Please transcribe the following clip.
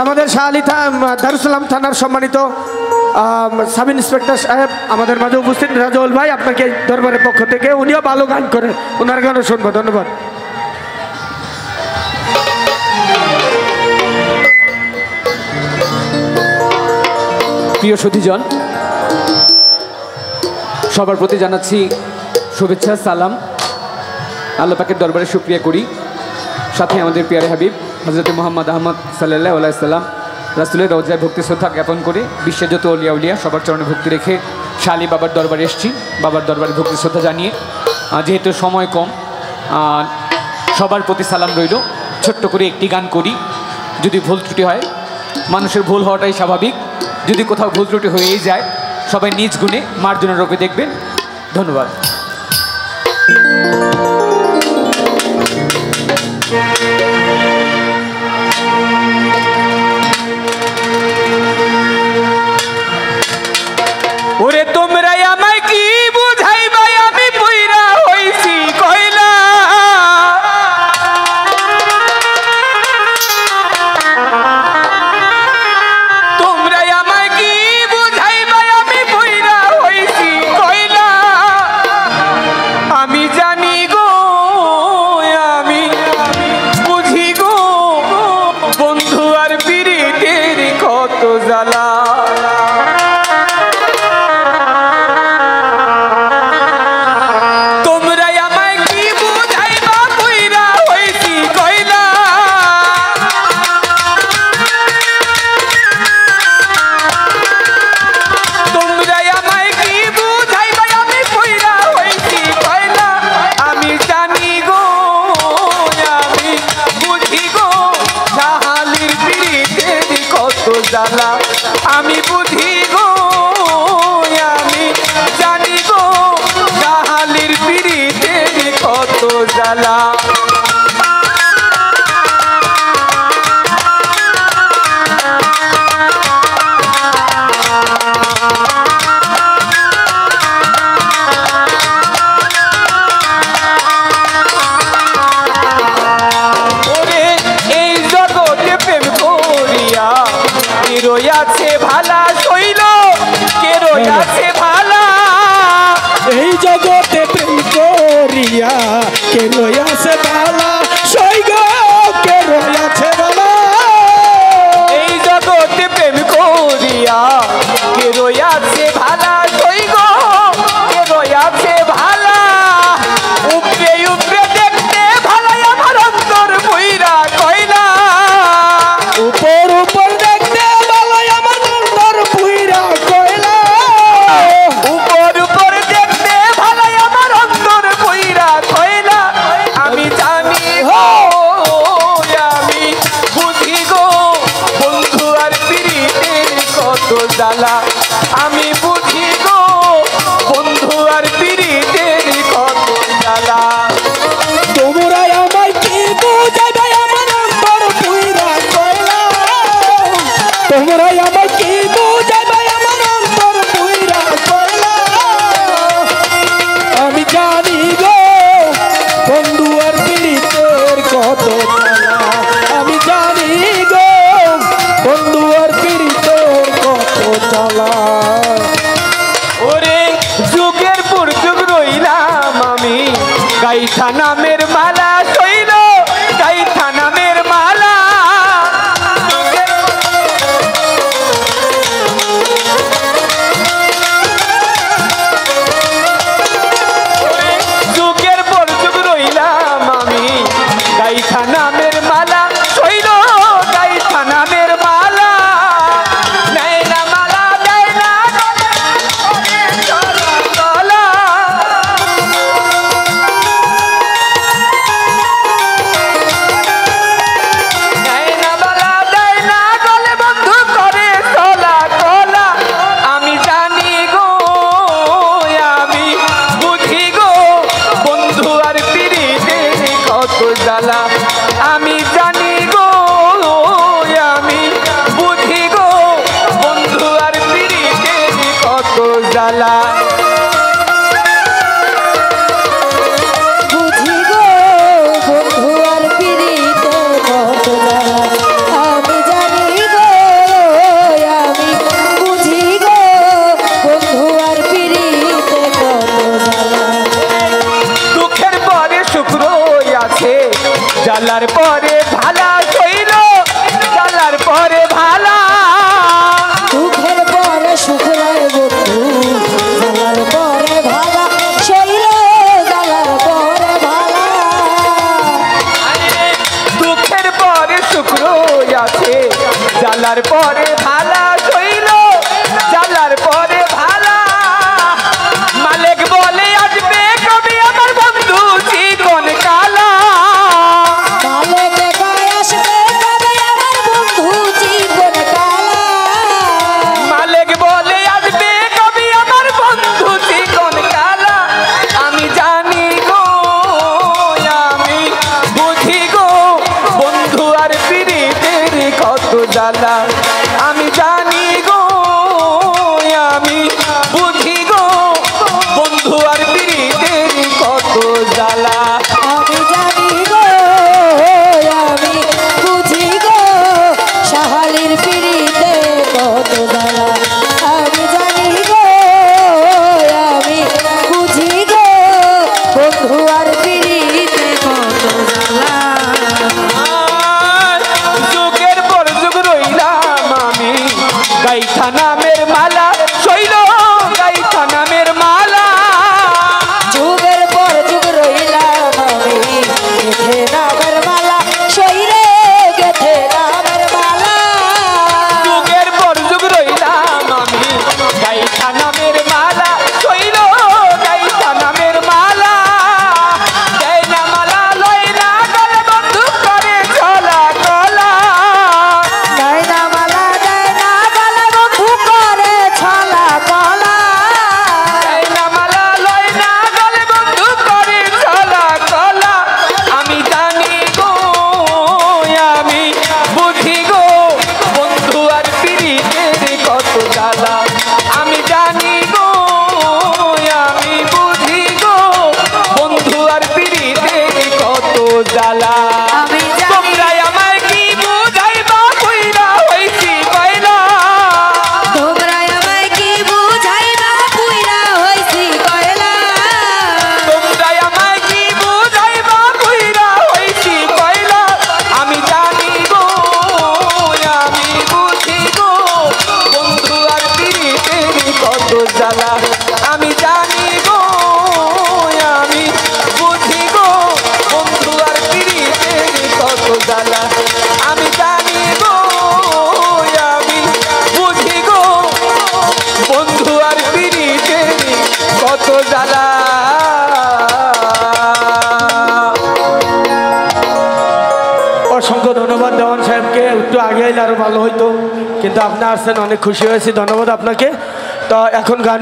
আমাদের শাহ দারুসালাম থানার সম্মানিত সাব ইন্সপেক্টর সাহেব আমাদের মাঝে উপস্থিত রাজউল ভাই, আপনাকে দরবারের পক্ষ থেকে, উনিও ভালো গান করেন, ওনার গানও শুনবো। ধন্যবাদ। প্রিয় সুধীজন, সবার প্রতি জানাচ্ছি শুভেচ্ছা, সালাম। আল্লাহ পাকের দরবারে শুকরিয়া করি, সাথে আমাদের পিয়ারে হাবিব হযরত মুহাম্মদ আহমদ সাল্লাল্লাহু আলাইহি সাল্লাম রাসূলের রওজায় ভক্তি শ্রদ্ধা জ্ঞাপন করে বিশ্বের যত আউলিয়া উলিয়া সবার চরণে ভক্তি রেখে শালী বাবার দরবারে এসেছি। বাবার দরবারে ভক্তি শ্রদ্ধা জানিয়ে, যেহেতু সময় কম, সবার প্রতি সালাম রইল। ছোট্ট করে একটি গান করি, যদি ভুল ত্রুটি হয়, মানুষের ভুল হওয়াটাই স্বাভাবিক, যদি কোথাও ভুল ত্রুটি হয়েই যায় সবাই নিজ গুণে মার্জনা রূপে দেখবেন। ধন্যবাদ। ওরে তোমরা আমায় কি বুঝাইবা, আমি পইরা হইছি কইলা। তোমরা আমায় কি বুঝাইবা, আমি পইরা হইছি কইলা। আমি জানি গো, আমি বুঝি গো, বন্ধু আর পিরিতের কত জ্বালা। আমি বুঝি গো, আমি জানি গো, জাহালির পিরিতের কত জ্বালা। রইয়াছে ভালা শৈল, কে রইয়াছে ভালা এই জগতে প্রেম করিয়া, কে রইয়াছে ভালা শৈল, কে রইয়াছে ভালা। এই জগতে প্রেম করিয়া, কে রইয়াছে ভালা শৈল, কে রইয়াছে ভালা। উপরে উপরে দেখতে ভালাই আমার অন্তর বইরা কইলা। উপর উপর দেখতে ভালাই আমার অন্তর বইরা কইলা। উপর উপর দেখতে ভালাই আমার অন্তর বইরা কইলা। আমি জানি গো, আমি বুঝি গো, বন্ধু আর পিরিতের কত জ্বালা। আমি বুঝি গো, বন্ধু আর পিরিতের কত জ্বালা। তোমরা আমায় কি বুঝাইবে, আমার অন্তর বইরা কইলা। তোমরা আমায় কি বুঝাইবে, আমার অন্তর বইরা কইলা। আমি জানি গো, বন্ধু আর পিরিতের কত জ্বালা। আমি জানি গো, বন্ধু আর পিরিতের কত জ্বালা। ওরে যুগের পর যুগ রইলাম আমি গাইথা নামের মালা শৈল, গাইথা নামের মালা। যুগের পর যুগ রইলাম আমি গাইথা নামের মালা শৈল, গাইথা নামের মালা। নেয় না মালা, দেয় না গলা। নেয় না মালা, দেয় না গলে, বন্ধু করে চলা কলা। আমি জানি গো, আমি বুঝি গো, বন্ধু আর পিরিতের কত জ্বালা। আমি জানি গো, আমি বুঝি গো, বন্ধু আর পিরিতের কত জ্বালা। বুঝি গো, বন্ধু আর পিরিতের কত জ্বালা। আমি জানি গো, জ্বালার পরে ভালা শৈল জ্বালার পরে ভালা দুঃখের পরে সুখ রে বন্ধু জ্বালার পরে ভালা শৈল জ্বালার পরে ভালা দুঃখের পরে শুক্র আছে জ্বালার পরে ভালা শৈল জ্বালার পরে ভালা মালিক বলে আসবে কবি আমার বন্ধু জীবন কালা মালিক কয় আসবে কবে আমার বন্ধু জীবন কালা মালিক বলে আসবে কবি আমার বন্ধু জীবন কালা আমি জানি গো আমি বুঝি গো বন্ধু আর পীড়িতের কত জ্বালা আমি জানি গো আমি বুঝি গো বন্ধু আর পীড়িতের কত জ্বালা আমি জানি গো আমি বুঝি গো শাহালির পিড়িতে কত জ্বালা আমি জানি গো আমি বুঝি গো বন্ধু আর পিড়িতে কত জ্বালা যুগের পর যুগ রইলাম আমি গাইথা নামের মালা শৈল গাইথা নামের মালা যুগের পর যুগ রইলাম আমি গেথে নামের মালা শৈরে গেথে নামের মালা যুগের পর যুগ রইলাম আমি গাইথা নামের মালা শৈল গাইথা নামের মালা দেয় না মালা লয় না গলে বন্ধু করে চলা গলা নাইনা মালা দেয় না গলা বন্ধু করে ছলা গলা দেয় না মালা লয় না গলে বন্ধু করে চলা গলা আমি জানি গো আমি বুঝি গো বন্ধু আর পীড়িতের কত জ্বালা আমি জানি গো আমি বুঝি গো বন্ধু আর পীড়িতের কত জ্বালা আমি জানি তোমরা আমায় কি বুঝাইবা কইরা হইছি কইলা তোমরা আমায় কি বুঝাইবা পুইরা হইছি কয়লা তোমরা আমায় কি বুঝাইবা কইরা হইছি কইলা আমি জানি গো আমি বুঝি গো বন্ধু আর পীড়িতের কত জ্বালা আমি জানি গো আমি বুঝি গো বন্ধু আর পীড়িতের কত জ্বালা আমি জানি গো আমি বুঝি গো বন্ধু আর পীড়িতের কত জ্বালা অসংখ্য ধন্যবাদ দেওয়ান সাহেবকে, একটু আগে এলে আরো ভালো হইতো, কিন্তু আপনি আসছেন, অনেক খুশি হয়েছি, ধন্যবাদ আপনাকে। তো এখন গান